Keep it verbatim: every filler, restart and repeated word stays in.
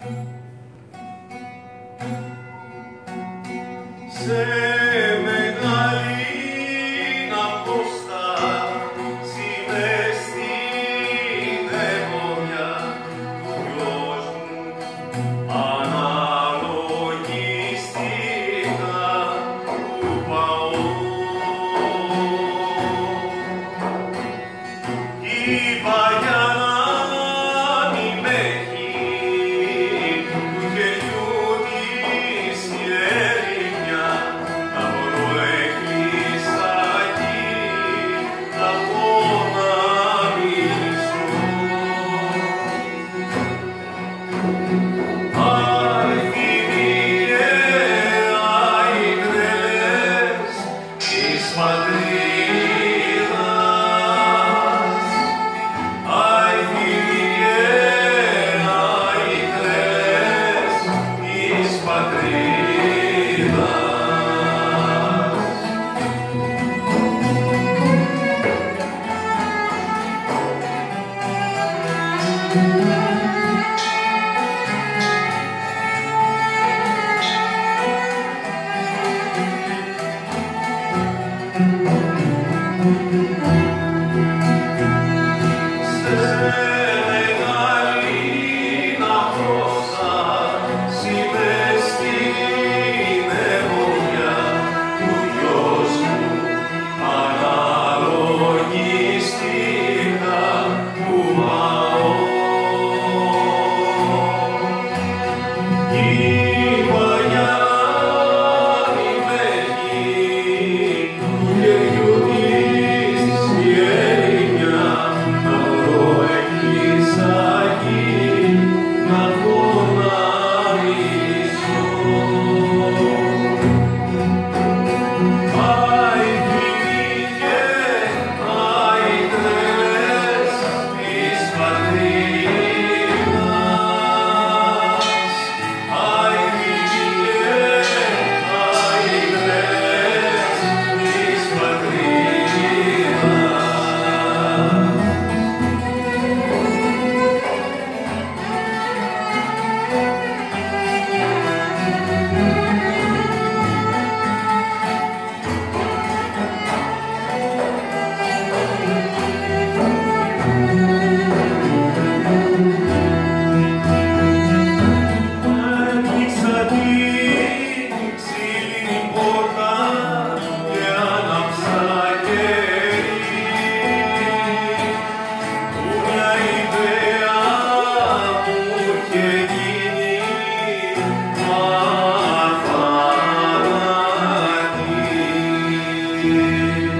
Σε μεγάλη απόσταση μες στην εποδιά του γιος μου αναλογιστικά που πάω. Είπα για να μη με έχει του χεριού της η ερημιά, να μπορώ έκλεισα εκεί να πω να μιλήσω. Άι θυμίε, άι τρελές της πατρίδας, άι θυμίε, άι τρελές της πατρίδας. Σε μεγάλη απόσταση μες στην εποδιά του γιος μου αναλογιστικά που πάω. Είπα για να μη με έχει του χεριού της η ερημιά, να μπορώ έκλεισα εκεί να πω να μιλήσω. Άι θυμίε, άι τρελές της πατρίδας, άι θυμίε, άι τρελές της πατρίδας. Άνοιξα την ξύλινη πόρτα και άναψα κερί, που μια ιδέα μου είχε γίνει αφανατή.